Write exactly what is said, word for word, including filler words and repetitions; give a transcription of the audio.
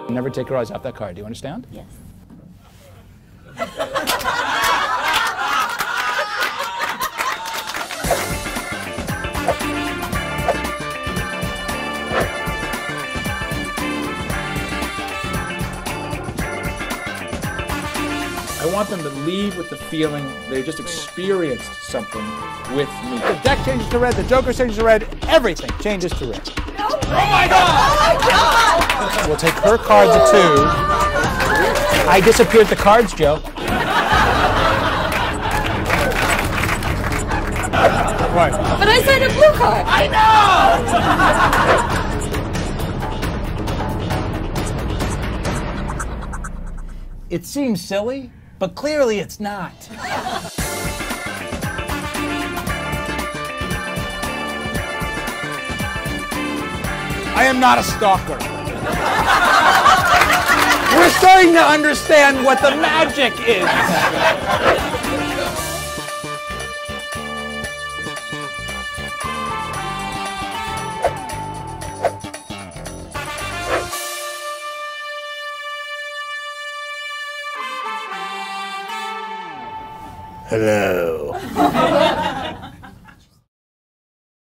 Never take your eyes off that card. Do you understand? Yes. I want them to leave with the feeling they just experienced something with me. The deck changes to red, the Joker changes to red, everything changes to red. No. Oh my God! Oh my God! We'll take her cards at two. I disappeared the cards, Joe. What? But I signed a blue card. I know! It seems silly, but clearly it's not. I am not a stalker. We're starting to understand what the magic is. Hello.